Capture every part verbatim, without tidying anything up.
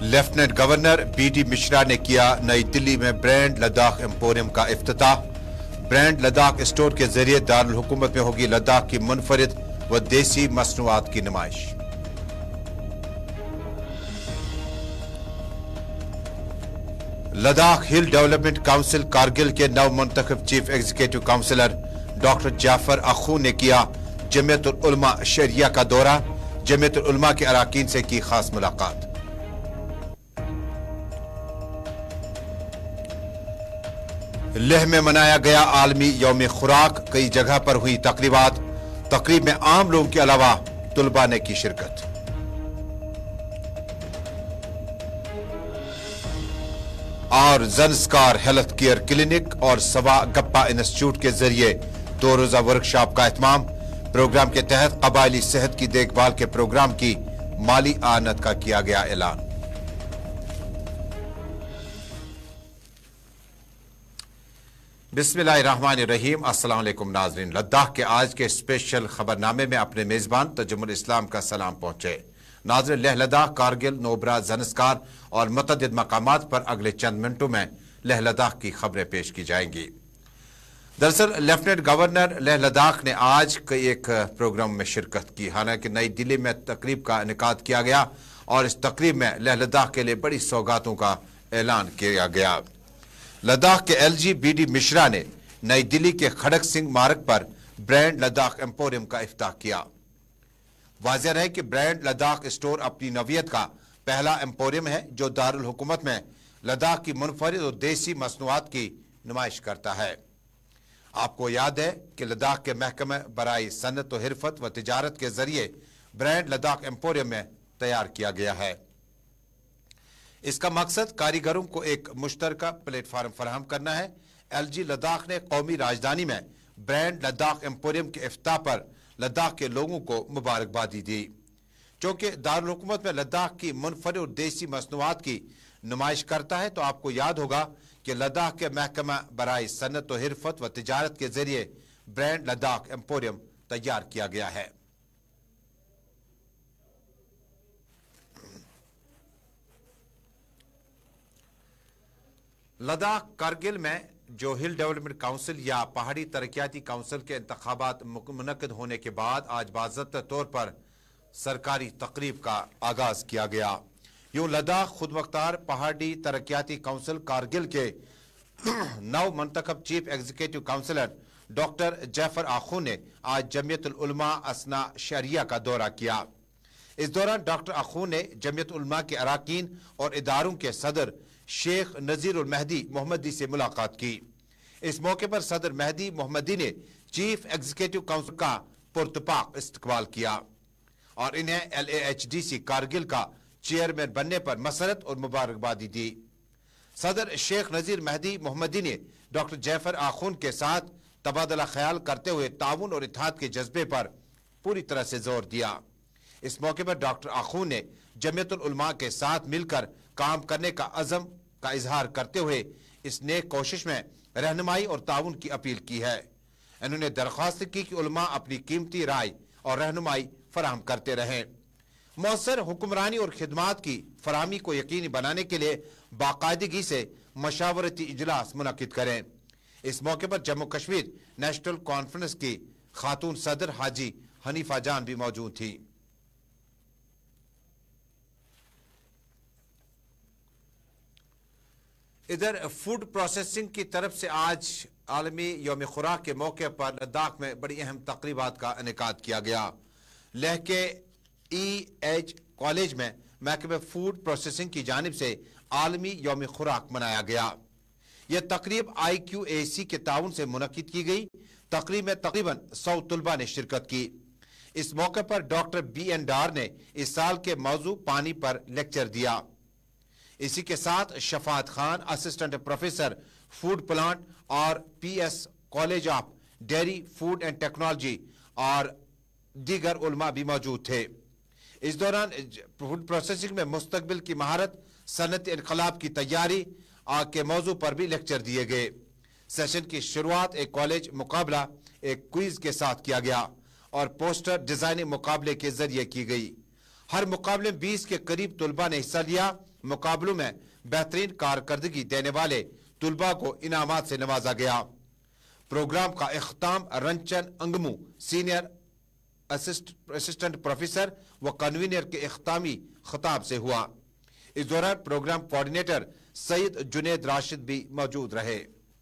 Lieutenant governor B D Mishra ने किया नई दिल्ली में ब्रांड लद्दाख एम्पोरियम का इफ्तिताह। ब्रांड लद्दाख स्टोर के जरिए दारुल हुकूमत में होगी लद्दाख की मुनफरिद व देसी मसनूआत की नुमाइश। Ladakh hill development council Kargil के नव मुंतखब chief executive councillor doctor Jafar Akhoon ने किया जमीयतुल उलमा शरिया का दौरा। जमीयतुल उलमा के अराकीन से की खास मुलाकात। लेह में मनाया गया आलमी यौम खुराक। कई जगह पर हुई तकरीबात। तकरीब में आम लोगों के अलावा तुलबा ने की शिरकत। और ज़ंस्कार हेल्थ केयर क्लिनिक और सवा गप्पा इंस्टीट्यूट के जरिए दो रोजा वर्कशॉप का एहतमाम। प्रोग्राम के तहत कबायली सेहत की देखभाल के प्रोग्राम की माली आनत का किया गया ऐलान। बिस्मिल्लाहिर्रहमानिर्रहीम। अस्सलाम वालेकुम नाज़रीन। लद्दाख के आज के स्पेशल खबरनामे में अपने मेजबान तजुमुल इस्लाम का सलाम पहुंचे। नाज़रीन, लेह लद्दाख, कारगिल, नोबरा, ज़ंस्कार और मुतअद्दिद मकामात पर अगले चंद मिनटों में लेह लद्दाख की खबरें पेश की जाएंगी। दरअसल लेफ्टिनेंट गवर्नर लेह लद्दाख ने आज कई एक प्रोग्राम में शिरकत की। हालांकि नई दिल्ली में तकरीब का इनेकाद किया गया और इस तकरीब में लेह लद्दाख के लिए बड़ी सौगातों का ऐलान किया गया। लद्दाख के L G B D Mishra ने नई दिल्ली के खड़क सिंह मार्ग पर ब्रांड लद्दाख एम्पोरियम का इफ्ताह किया। वाज़ेह रहे कि ब्रांड लद्दाख स्टोर अपनी नवियत का पहला एम्पोरियम है जो दारुल हुकूमत में लद्दाख की मुनफरिद और देसी मसनूआत की नुमाइश करता है। आपको याद है कि लद्दाख के महकमे बराई सनत व हिरफत व तिजारत के जरिए ब्रांड लद्दाख एम्पोरियम में तैयार किया गया है। इसका मकसद कारीगरों को एक मुश्तरका प्लेटफार्म फराहम करना है। एल जी लद्दाख ने कौमी राजधानी में ब्रांड लद्दाख एम्पोरियम के इफ्ताह पर लद्दाख के लोगों को मुबारकबादी दी। चूंकि दारुल हुकूमत में लद्दाख की मुनफरिद और देसी मसनूआत की नुमाइश करता है, तो आपको याद होगा कि लद्दाख के महकमा बराई सनत व हिरफत व तिजारत के जरिए ब्रांड लद्दाख एम्पोरियम तैयार किया गया है। लद्दाख कारगिल में जो हिल डेवलपमेंट काउंसिल या पहाड़ी तरक्याती काउंसिल के इंतखाबात मुनक्किद होने के बाद आज बाज़ाब्ता तौर पर सरकारी तकरीब का आगाज किया गया। यूं लद्दाख खुद मुख्तार पहाड़ी तरक्याती काउंसिल कारगिल के नव मुंतखब chief executive councillor doctor Jafar Akhoon ने आज जमीयतुल उलमा असना शरिया का दौरा किया। इस दौरान डॉक्टर आखू ने जमीयतुल उलमा के अराकीन और इदारों के सदर शेख नजीरुल महदी मोहम्मदी से मुलाकात की। इस मौके पर सदर महदी मोहम्मदी ने चीफ एग्जीक्यूटिव काउंसिल का पुरतपाक इस्तकबाल किया और इन्हें L A H D C Kargil का चेयरमैन बनने पर मसरत और मुबारकबादी दी। सदर शेख नजीर महदी मोहम्मदी ने डॉक्टर जाफर आखून के साथ तबादला ख्याल करते हुए ताउन और इत्तेहाद के जज्बे पर पूरी तरह से जोर दिया। इस मौके पर डॉक्टर आखून ने जमीयतुल उलमा के साथ मिलकर काम करने का अज़म का इजहार करते हुए इस नेक कोशिश में रहनुमाई और ताउन की अपील की है। इन्होंने दरख्वास्त की कि उलमा अपनी कीमती राय और रहनुमाई फराहम करते रहें। मौसर हुक्मरानी और खिदमात की फराहमी को यकीनी बनाने के लिए बाकायदगी से मशावरती इजलास मुनक्किद करें। इस मौके पर जम्मू कश्मीर नेशनल कॉन्फ्रेंस की खातून सदर हाजी हनीफा जान भी मौजूद थी। इधर फूड प्रोसेसिंग की तरफ से आज आलमी यौम खुराक के मौके पर लद्दाख में बड़ी अहम तकरीबात का इनेकाद किया गया। लेह के ई एच कॉलेज में महकमे फूड प्रोसेसिंग की जानिब से आलमी यौम खुराक मनाया गया। यह तकरीब आई क्यू ए सी के ताउन से मुनक्किद की गई। तकरीब में तकरीबन सौ तुलबा ने शिरकत की। इस मौके पर डॉक्टर बी एन डार ने इस साल के मौजू पानी पर लेक्चर दिया। इसी के साथ Shafat Khan assistant professor food plant और P S college of dairy food and technology और दीगर उलमा भी मौजूद थे। इस दौरान फूड प्रोसेसिंग में मुस्तकबिल की महारत, सनत इनकलाब की तैयारी के मौजू पर भी लेक्चर दिए गए। सेशन की शुरुआत एक कॉलेज मुकाबला एक क्विज के साथ किया गया और पोस्टर डिजाइनिंग मुकाबले के जरिए की गई। हर मुकाबले में बीस के करीब तुलबा ने हिस्सा लिया मुकाबलों में बेहतरीन कारकर्दगी देने वाले तुलबा को इनामात से नवाजा गया। प्रोग्राम का इख्ताम Rinchen Angmo senior assistant professor व कन्वीनर के इख्तामी खिताब से हुआ। इस दौरान प्रोग्राम कोऑर्डिनेटर सईद जुनेद राशिद भी मौजूद रहे।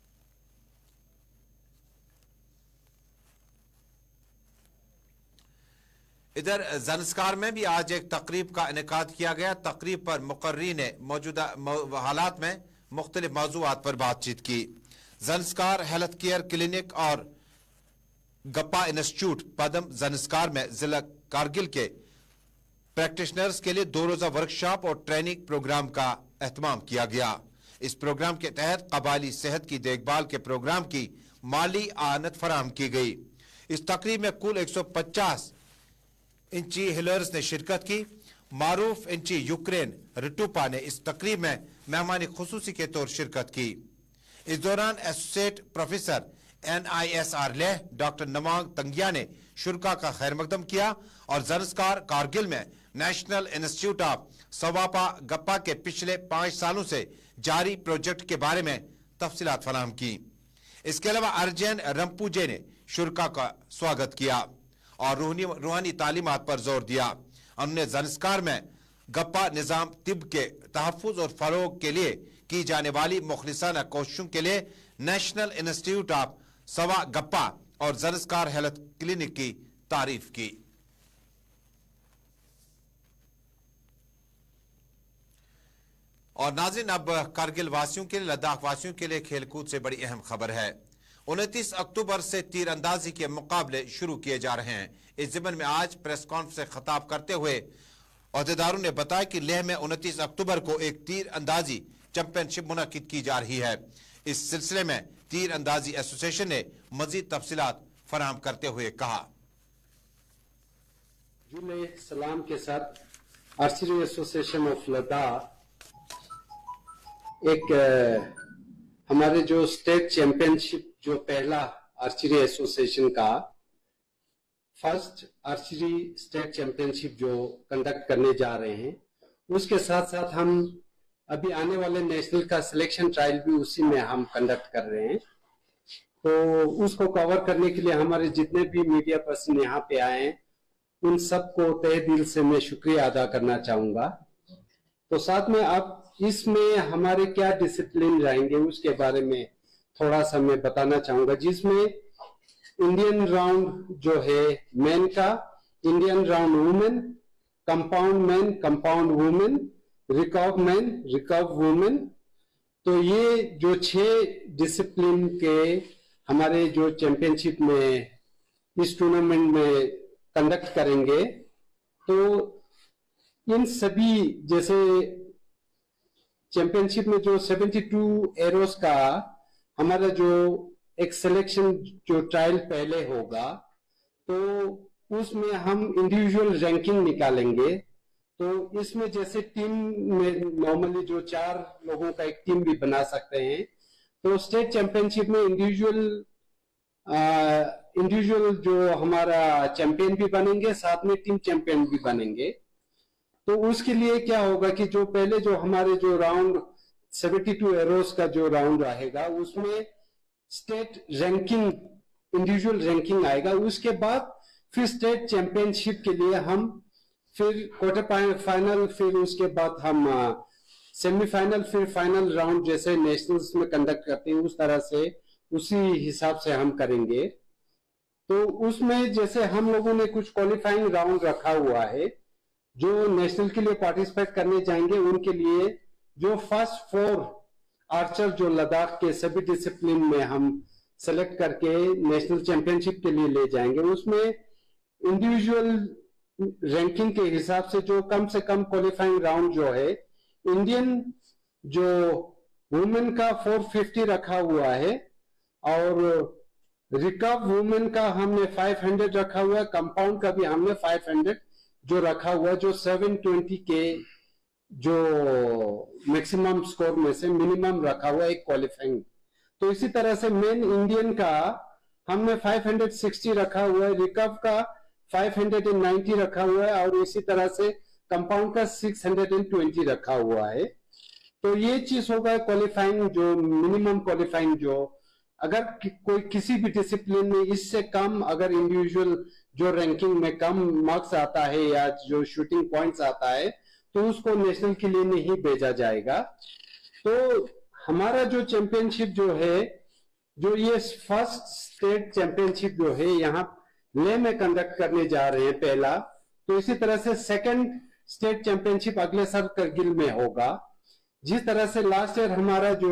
इधर ज़ंस्कार में भी आज एक तकरीब का इनेकाद किया गया। तकरीब पर मुकर्रीन ने मौजूदा हालात में मुख्तलिफ मौज़ूआत पर बातचीत की। ज़ंस्कार हेल्थ केयर क्लिनिक और गप्पा इंस्टीट्यूट पदम ज़ंस्कार में जिला कारगिल के प्रैक्टिशनर्स के लिए दो रोजा वर्कशॉप और ट्रेनिंग प्रोग्राम का एहतमाम किया गया। इस प्रोग्राम के तहत कबायली सेहत की देखभाल के प्रोग्राम की माली आनत फराहम की गई। इस तकरीब में कुल एक सौ पचास इंची हिलर्स ने शिरकत की। मारूफ इंची यूक्रेन रिटुपा ने इस तकरीब में मेहमानी खुसूसी के तौर शिरकत की। इस दौरान associate professor N I S R Leh doctor नमांग तंगिया ने शुरका का खैर मकदम किया और ज़ंस्कार कारगिल में नेशनल इंस्टीट्यूट ऑफ सवापा गप्पा के पिछले पांच सालों से जारी प्रोजेक्ट के बारे में तफसीलात फराहम की। इसके अलावा अर्जन रंपूजे ने शुरका का स्वागत किया और रूहानी तालीमात पर जोर दिया। उन्होंने ज़ंस्कार में गप्पा निज़ाम तिब के तहफ़्फ़ुज़ और फ़रोग़ के लिए की जाने वाली मुखलिसाना कोशिशों के लिए नेशनल इंस्टीट्यूट ऑफ सवा गप्पा और ज़ंस्कार हेल्थ क्लिनिक की तारीफ की। और नाज़रीन, अब कारगिल वासियों के लिए, लद्दाख वासियों के लिए खेलकूद से बड़ी अहम खबर है। उनतीस अक्टूबर से तीर अंदाजी के मुकाबले शुरू किए जा रहे हैं। इस ज़िम्न में आज प्रेस कॉन्फ्रेंस से खिताब करते हुए अहदेदारों ने बताया कि लेह में उनतीस अक्टूबर को एक तीर अंदाजी चैंपियनशिप मुनक्किद की जा रही है। इस सिलसिले में तीर अंदाजी एसोसिएशन ने मजीद तफसीलात फराहम करते हुए कहा। जुले सलाम के साथ आर्चरी एसोसिएशन ऑफ लद्दाख एक हमारे जो स्टेट चैंपियनशिप जो पहला आर्चरी एसोसिएशन का फर्स्ट आर्चरी स्टेट चैंपियनशिप जो कंडक्ट करने जा रहे हैं, उसके साथ साथ हम अभी आने वाले नेशनल का सिलेक्शन ट्रायल भी उसी में हम कंडक्ट कर रहे हैं। तो उसको कवर करने के लिए हमारे जितने भी मीडिया पर्सन यहाँ पे आए हैं, उन सबको तहे दिल से मैं शुक्रिया अदा करना चाहूंगा। तो साथ में अब इसमें हमारे क्या डिसिप्लिन रहेंगे उसके बारे में थोड़ा सा मैं बताना चाहूंगा, जिसमें इंडियन राउंड जो है मेन का, Indian round women, compound man, compound women, recurve man, recurve women. तो ये जो छह डिसिप्लिन के हमारे जो चैंपियनशिप में इस टूर्नामेंट में कंडक्ट करेंगे, तो इन सभी जैसे चैंपियनशिप में जो बहत्तर एरोस का हमारा जो एक सिलेक्शन जो ट्रायल पहले होगा, तो उसमें हम इंडिविजुअल रैंकिंग निकालेंगे। तो इसमें जैसे टीम में नॉर्मली जो चार लोगों का एक टीम भी बना सकते हैं, तो स्टेट चैंपियनशिप में इंडिविजुअल इंडिविजुअल जो हमारा चैंपियन भी बनेंगे, साथ में टीम चैंपियन भी बनेंगे। तो उसके लिए क्या होगा कि जो पहले जो हमारे जो राउंड बहत्तर एरोस का जो राउंड रहेगा, उसमें स्टेट रैंकिंग इंडिविजुअल रैंकिंग आएगा। उसके बाद फिर स्टेट चैंपियनशिप के लिए हम फिर क्वार्टर फाइनल, फिर उसके बाद हम सेमीफाइनल, फिर फाइनल राउंड जैसे नेशनल्स में कंडक्ट करते हैं उस तरह से उसी हिसाब से हम करेंगे। तो उसमें जैसे हम लोगों ने कुछ क्वालिफाइंग राउंड रखा हुआ है, जो नेशनल के लिए पार्टिसिपेट करने जाएंगे उनके लिए जो फर्स्ट फोर आर्चर जो लद्दाख के सभी डिसिप्लिन में हम सेलेक्ट करके नेशनल चैंपियनशिप के लिए ले जाएंगे। उसमें इंडिविजुअल रैंकिंग के हिसाब से जो कम से कम क्वालिफाइंग राउंड जो है, इंडियन जो वुमेन का चार सौ पचास रखा हुआ है और रिकर्व वुमेन का हमने पाँच सौ रखा हुआ है, कंपाउंड का भी हमने पाँच सौ जो रखा हुआ है, जो सात सौ बीस के जो मैक्सिमम स्कोर में से मिनिमम रखा हुआ है एक क्वालिफाइंग। तो इसी तरह से मेन इंडियन का हमने पाँच सौ साठ रखा हुआ है, रिकर्व का पाँच सौ नब्बे रखा हुआ है और इसी तरह से कंपाउंड का सिक्स हंड्रेड ट्वेंटी रखा हुआ है। तो ये चीज होगा क्वालिफाइंग, जो मिनिमम क्वालिफाइंग, जो अगर कि, कोई किसी भी डिसिप्लिन में इससे कम अगर इंडिविजुअल जो रैंकिंग में कम मार्क्स आता है या जो शूटिंग पॉइंट्स आता है तो उसको नेशनल के लिए नहीं भेजा जाएगा। तो हमारा जो चैंपियनशिप जो है, जो ये फर्स्ट स्टेट चैंपियनशिप जो है यहाँ ले में कंडक्ट करने जा रहे हैं पहला, तो इसी तरह से सेकंड स्टेट चैंपियनशिप अगले साल करगिल में होगा। जिस तरह से लास्ट ईयर हमारा जो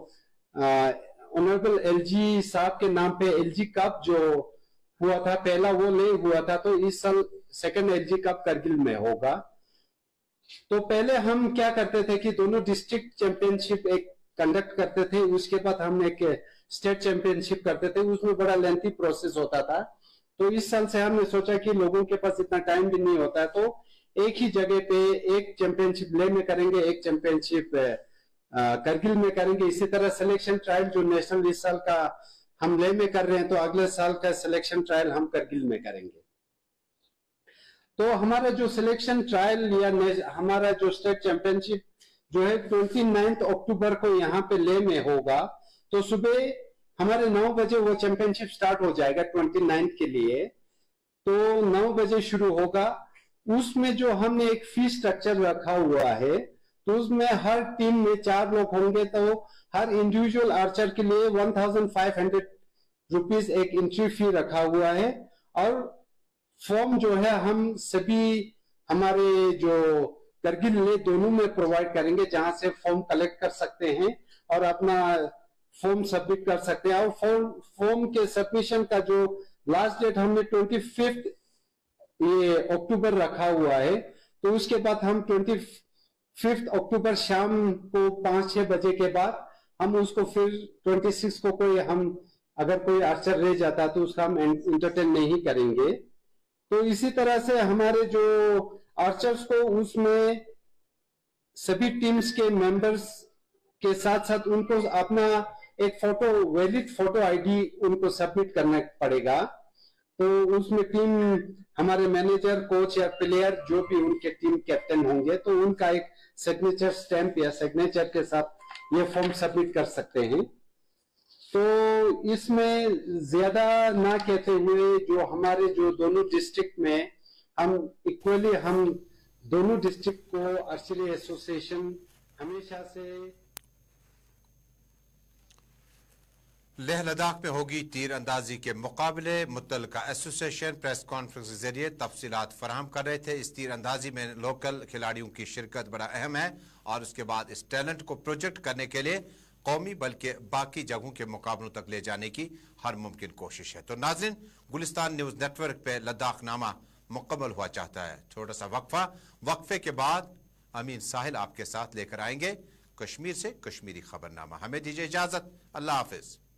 ऑनरेबल एलजी साहब के नाम पे एलजी कप जो हुआ था पहला, वो ले हुआ था, तो इस साल सेकंड एलजी कप करगिल में होगा। तो पहले हम क्या करते थे कि दोनों डिस्ट्रिक्ट चैंपियनशिप एक कंडक्ट करते थे, उसके बाद हम एक स्टेट चैंपियनशिप करते थे, उसमें बड़ा लेंथी प्रोसेस होता था। तो इस साल से हमने सोचा कि लोगों के पास इतना टाइम भी नहीं होता है, तो एक ही जगह पे एक चैंपियनशिप ले में करेंगे, एक चैंपियनशिप करगिल में करेंगे। इसी तरह सिलेक्शन ट्रायल जो नेशनल इस साल का हम ले में कर रहे हैं, तो अगले साल का सिलेक्शन ट्रायल हम करगिल में करेंगे। तो हमारा जो सिलेक्शन ट्रायल या हमारा जो स्टेट चैंपियनशिप जो है उनतीस अक्टूबर को यहाँ पे ले में होगा। तो सुबह हमारे नौ बजे वो चैंपियनशिप स्टार्ट हो जाएगा उनतीस के लिए, तो नौ बजे शुरू होगा। उसमें जो हमने एक फी स्ट्रक्चर रखा हुआ है, तो उसमें हर टीम में चार लोग होंगे, तो हर इंडिविजुअल आर्चर के लिए one thousand five hundred rupees एक एंट्री फी रखा हुआ है। और फॉर्म जो है हम सभी हमारे जो करगिल ले दोनों में प्रोवाइड करेंगे, जहां से फॉर्म कलेक्ट कर सकते हैं और अपना फॉर्म सबमिट कर सकते हैं। और फॉर्म फॉर्म के सबमिशन का जो लास्ट डेट हमने ट्वेंटी फिफ्थ ये अक्टूबर रखा हुआ है, तो उसके बाद हम ट्वेंटी फिफ्थ अक्टूबर शाम को पांच छह बजे के बाद हम उसको फिर ट्वेंटी सिक्स को कोई हम अगर कोई आर्चर रह जाता तो उसका हम एंटरटेन नहीं करेंगे। तो इसी तरह से हमारे जो आर्चर्स को उसमें सभी टीम्स के मेंबर्स के साथ साथ उनको अपना एक फोटो वैलिड फोटो आईडी उनको सबमिट करना पड़ेगा। तो उसमें टीम हमारे मैनेजर, कोच या प्लेयर जो भी उनके टीम कैप्टन होंगे, तो उनका एक सिग्नेचर स्टैंप या सिग्नेचर के साथ ये फॉर्म सबमिट कर सकते हैं। तो इसमें ज्यादा ना कहते हुए जो हमारे जो दोनों डिस्ट्रिक्ट में हम इक्वली हम दोनों डिस्ट्रिक्ट को आर्चरी एसोसिएशन हमेशा से लेह लद्दाख में होगी तीर अंदाजी के मुकाबले। मुतल्लिका एसोसिएशन प्रेस कॉन्फ्रेंस के जरिए तफसीलात फराहम कर रहे थे। इस तीर अंदाजी में लोकल खिलाड़ियों की शिरकत बड़ा अहम है और उसके बाद इस टैलेंट को प्रोजेक्ट करने के लिए कौमी बल्कि बाकी जगहों के मुकाबलों तक ले जाने की हर मुमकिन कोशिश है। तो नाज़रीन, गुलिस्तान न्यूज नेटवर्क पे लद्दाख नामा मुकम्मल हुआ चाहता है। थोड़ा सा वक्फा, वक्फे के बाद अमीन साहिल आपके साथ लेकर आएंगे कश्मीर से कश्मीरी खबरनामा। हमें दीजिए इजाजत, अल्लाह हाफिज।